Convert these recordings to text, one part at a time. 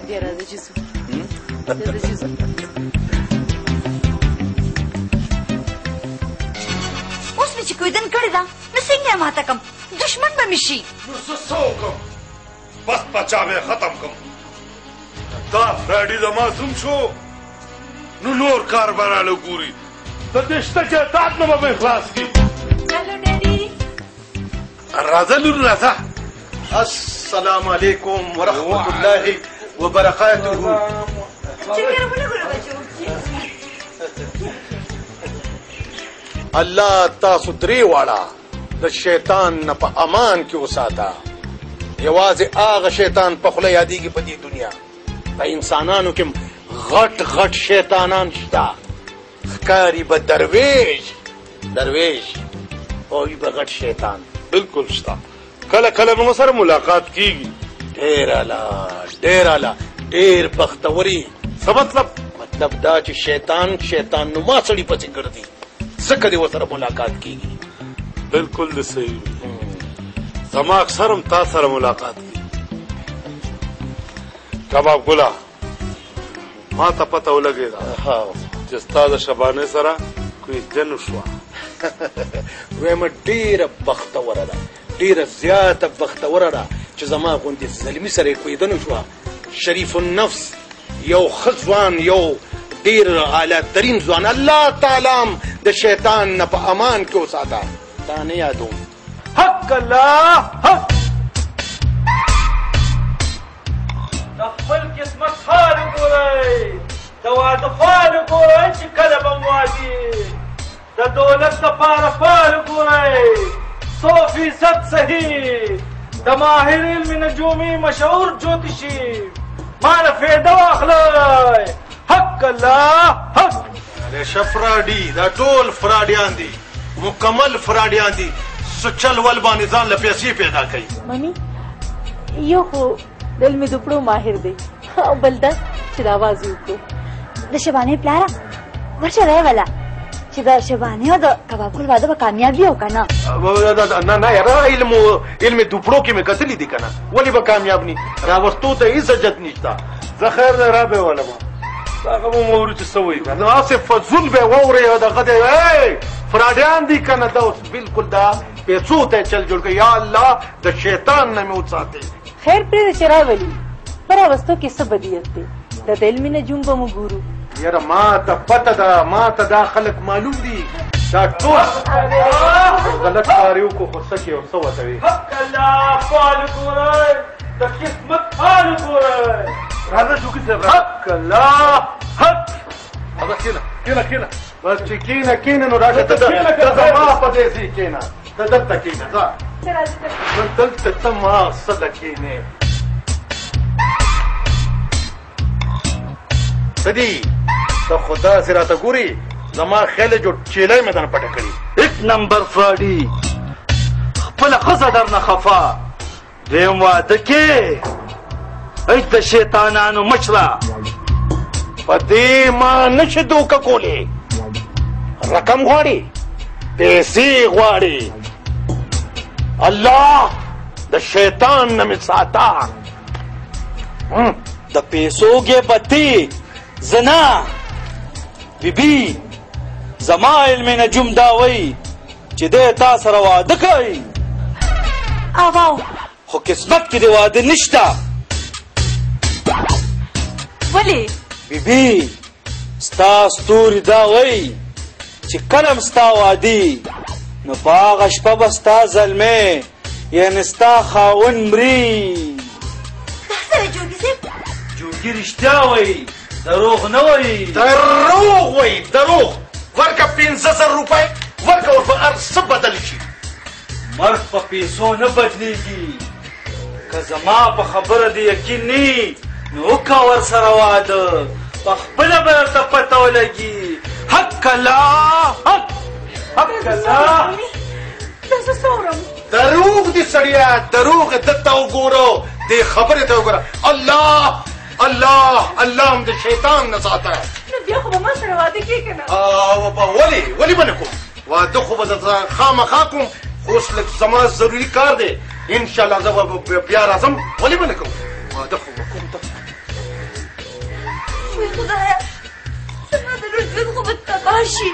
بیا راځه چې ځو راځه چې ځو اوس مې چې کویدن کړې ده نو څنګه یې ماته کړم دشمن به مې شي نو زه څه وکړم بس پچا به ختم کړم دا فرېډي زما زوم شو نو نور کار به راله ګوري د دې شته جهاد نه به مې خلاص کړي هلو ډېډي راځه لور راځه السلام علیکم ورحمة الله وبرکاته الله تاسو درې واړه د شیطان نه په امان کې وساته یوازې هغه شیطان په خوله یادېږي په دې دنیا په انسانانو کې غټ غټ شیطانان شته ښکاري به درویش او وي به غټ شیطان بالکل شته کله کله موږ سره ملاقات کیږي ډېر اعلی ډېر بختوري څه مطلب دا چې شیطان نما سړي پسې ګرځي ځکه دې ورسره ملاقات کیږي بالکل د صحیح زما اکثر هم تا سره ملاقات کیږي کباب ګله ما ته پته ولګېده چې ستا د شبانې سره کوئی جن شوه وایم ډېره بختوره ده ډېره زیاته بختوره ده چې زما غوندې زلمي سره یې کویدنه شوه شریف النفس یو ښه ځوان یو ډېر اعلی ترین ځوان الله تعالی هم د شیطان نه په امان کې وساته تا نه یادوم حق الله حق د خپل قسمت حال وګورئ د واده فال وګورئ چې کله به موادي د دولت دپاره فال وګورئ 100% صحیح د ماهر علم نجومي مشهور جوتشي ماله فایده واخلئ حق الله حق ریشه فراډي دا ټول فراډیان دي مکمل فراډیان دي سچل ول باندې ځان له پیسې پیدا کوي مامي یو خو د علم دوپړو ماهر دی او بل دا چې د اواز یې وکړو د شبانې پلاره ورشه راوله چې د شبانې او د کباب ګل واده به کامیاب وي او که نه نه یاره علم دوپړو کې مې کتلي دي که نه ولې به کامیاب ني راوستو ته هېڅ حجت نشته زه خیر دی رابې ولم هغه به مو اورو چې څه وایي نو هسې فضول به یې واورئ او دغه دی فراډیان دي که نه دا اوس بالکل دا پیسو ته چل جوړ کړي یا الله د شیطان نه مې وساتئ خیر پرېږده چې راولي په راوستو کې څه بدیت دی د علم نجوم به مو ګورو یاره ما ته پته ده ما ته دا خلک معلوم دي دا ټول غلط کار یې وکړو خو څه کې یو څه ورته وي حق الله فال وګورئ د قسمت حال وګورئ راځه شوکي صاحب حق الله حق راځه کښېنه بس چې کښېنه نو راشه ته زما په دې ځای کښېنه ته دلته کښېنه ځه دلته ته ما سره کښېنې څه دي ته خو داسې راته ګورې زما خیال یې جوړ چیلۍ مې درنه پټه کړي 1 نمبر فراډي خپله ښځه درنه خفه دویم واده کې ای د شیطانانو مشره په دې ما نشي دوکه کولی رقم غواړي پیسې غواړي الله د شیطان نه مې ساته د پیسو ګېبتي زنا بیبي زما علم نجوم دا وایي چې دی تا سره واده کوي اواو خو قسمت کې د واده نشته ولې بیبي ستا ستوري دا وایي چې کله م ستا وادي نو په هغه شپه به ستا زلمی یعنې ستا خاوند مري دا سره جوګي صاحب جوګي رښتیا وایي دروغ نه وایي دروغ وایي دروغ ورکه 5,000 روپۍ ورکه ور په هر څه بدل شي مرګ په پیسو نه بدلیږي که زما په خبره د یقین نی نو وکړه ورسره واده په خپله به درته پته ولګي حق الله حق الله دا زه څه اورم دروغ دي سړیه دروغ دته وګوره دې خبرې ته وګوره الله هم د شیطان نه ساته نو بیا خو به ما سره واده کېږي که نه ولې به نه کوم واده خو به درته خامخا کوم خو اوس لږ زما ضروري کار دی انشاءالله زه به بیا راځم ولې به نه کوم واده خو به کوم ته وای خدایا زما د لور ژوند خو به تباه شي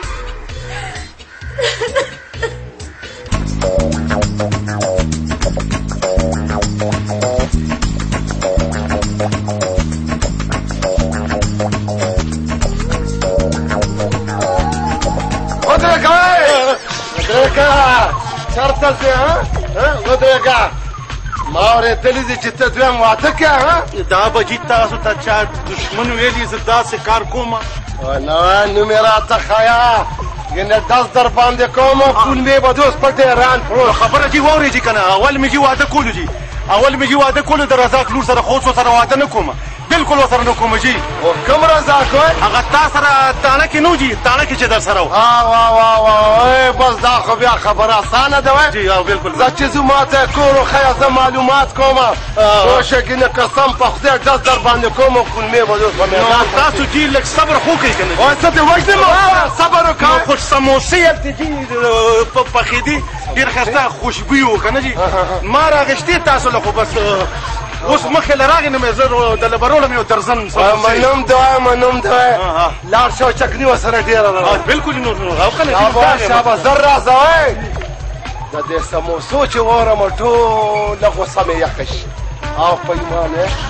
چرته ځې ودرېږه ما اورېدلي دي چې ته دویم واده کوې دا به جي تاسو ته چا دشمن ویلي زه داسې کار کوم نه نوم یې راته ښیه یعنې ډز در باندې کوم پول مې به دوس په ډېران پروت خبره جي واورې جي که نه اول مې جي واده کولو جي اول مې جي واده کولو د رزاق لور سره خوست سره واده نه کوم بالکل ورسره نه کوم جي کوم رزاق وای هغه تا سره تاڼه کې نه جي تاڼه کې چې در سره و بس دا خو بیا خبره اسانه ده وای جي بالکل زه چې زه ماته کور وښیه زه معلومات کوم وشکینه قسم په خدای ډز در باندې کوم کلمې به دوس په میدان تاسو جي لږ صبر خو کوئ که نه وای څه دې وژنم صبر وکړه خو سموسې هلته جي پخېدي ډېر ښایسته خوشبوي و که نه جي ما راغېشتې تاسو له خو بس اوس مخکې له راغې نه مې زه د لبرولم یو درزن منم دوی لاړ شو چکني ورسره ډېره ده بالکل شابه زر راځه وای د دې سموسو چې واورم ټوله غوسه مې یخه شي او په ایمان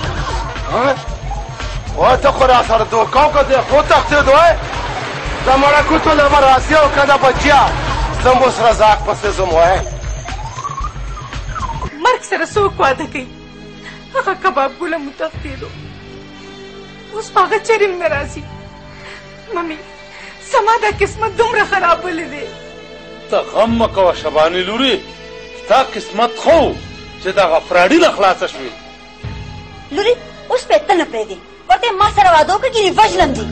وای ته خو راسره دوکه وکړه خو تښتېد وای د مړکو ټوله به راسي او که نه بچیا زه م اوس رزاق پسې ځم وای مرګ سره څوک واده کوي هغه کباب ګله مو تښتېدو اوس په هغه چریم نه راځي ممي زما دا قسمت دومره خرابولی دی ته غم مه کوه شباني لورې ستا قسمت خو چې دغه فراډي نه خلاصه شوې لورې اوس به ته نه پرېږدې ورته ما سره واده وکړه ګینې وژنم دي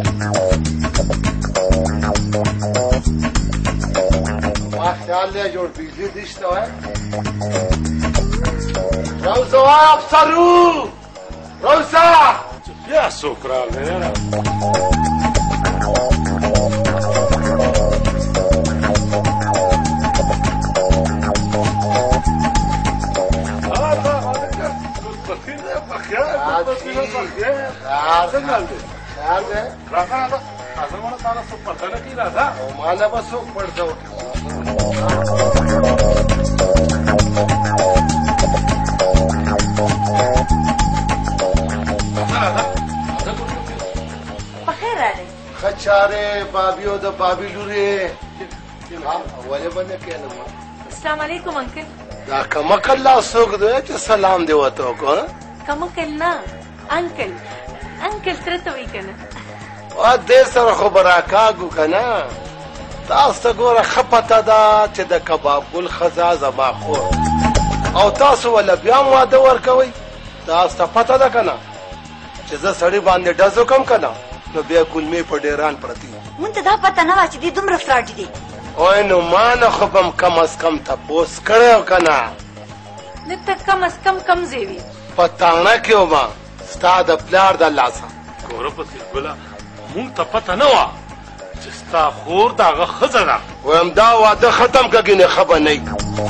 ما خیال دی جوړ بجلي دې شته وای روزه وای افسرو روزه بیا څوک راغلی مالا به څوک پړده وکړي پخیر راغلی ښه چارې بابي او د بابي لورې ولې به نه کېنم السلام علیکم انکل دا کمقل لا څوک دی چې سلام دې ورته وکړو کمکل نه انکل انکل تره ته وایي که نه دې سره خو به راکاږو که نه تاسو ته ګوره ښه پته ده چې د کباب ګل ښځه زما خور او تاسو وله بیا هم واده ورکوئ تاسو ته پته ده که نه چې زه سړي باندې ډز وکړم که نه نو بیا کلمې په ډېران پرتې مونږ ته دا پته نه وه چې دې دومره فراډي دي وای نو ما نه خو به م کم از کم تپوس کړی و که نه نه ته کم از کم کم ځای وي په تاڼه کې ومه ستا د پلار د لاسه ګوره پسې ګله مونږ ته پته نه وه چې ستا خور د هغه ښځه ده وایم دا واده ختم که ګینې ښه به نه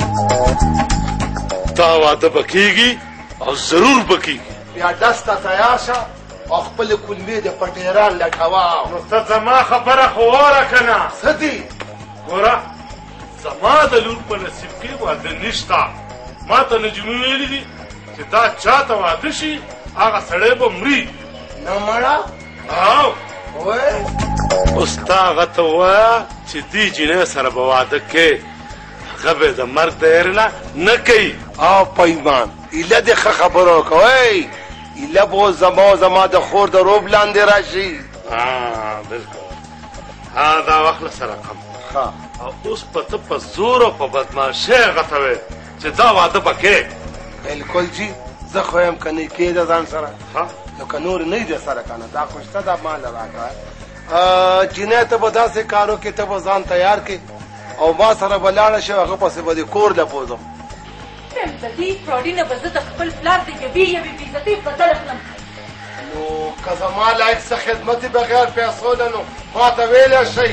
دا واده به کېږي او ضرور به کېږي بیا ډز ته تیار شه او خپلې کلمې د پټېران لټوه نو ته زما خبره خو واوره که نه څه دي ګوره زما د لور په نصیب کې واده نشته ما ته نجمي ویلي دي چې دا چا ته واده شي هغه سړی به مري نه مړه او وای اوس تا هغه ته ووایه چې دې جینۍ سره به واده کې هغه به د مرګ د هېر نه کوي او په ایمان ایله دې ښه خبره وکړئ ایله به زما د خور د روب لاندې راشي بالکل دا وخت له سره کم او اوس په ته په زور او په بدماشۍ هغه ته وایې چې دا واده به کې بالکل جي زه خو یم که نه کېده ځان سره نو که نور نه یې د سره که نه دا خو شته دا ماله راکړه جینۍ ته به داسې کار وکړې ته به ځان تیار کړې او ما سره به لاړه شي هغه پسې به دې کور لپوزم د دې فراډي نه به زه د خپل پلار د یوې بېعزتۍ بدل کړم نو که زما لایق څه خدمت بغیر پیسو ده نو ما ته ویلی شئ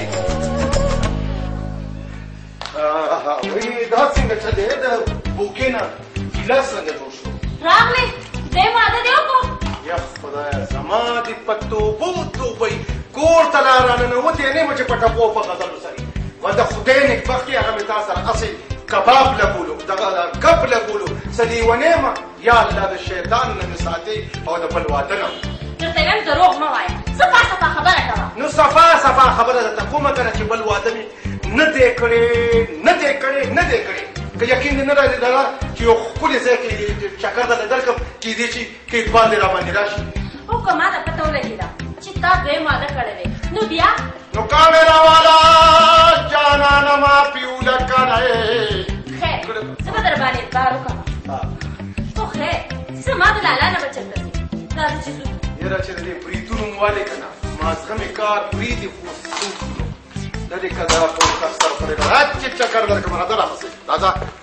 دا څنګه چلې د بوکې نه ګیلاس څنګه جوړ شو راغلی دی واده دې وکړو یا خدای زما دې په توبو توبې کور ته لا راننوتې نه یم چې په ټپو په غزلو سرې و د خدای نیکبختي هغه مې تا سره هسې کباب لګولو دغه کب لګولو څه لیونی یم یا الله د شیطان نه مې ساتې او د بل واده نه درته وایم دروغ مه وایه صفا صفا خبره کوه نو صفا صفا خبره درته کومه که نه چې بل واده مې نه دی کړی که یقین دې نه راځي دغه چې یو ښکلي ځای کې چکر درته درکړم کیدای شي که اقبال دې راباندې راشي او که ما ته پته ولګېده چې تا دویم واده کړی دی نو بیا نو کامیرا والا جانانه ما پیوله کنه خیر زه به در باندې اعتبار وکړم خو خیر زما د لالا نه به چېرته ځي راځه چې ځو یاره چې د دې بریتونو مو والې که نه مازغه مې کار بریدې خو څوک دا دې که دا په سر پرې چې چکر درکړم راځه راپسې راځه